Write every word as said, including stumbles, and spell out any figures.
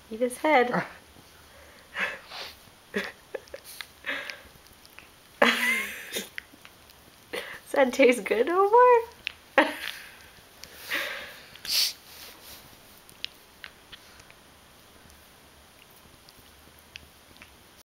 Eat his head. Does that taste good, Omar?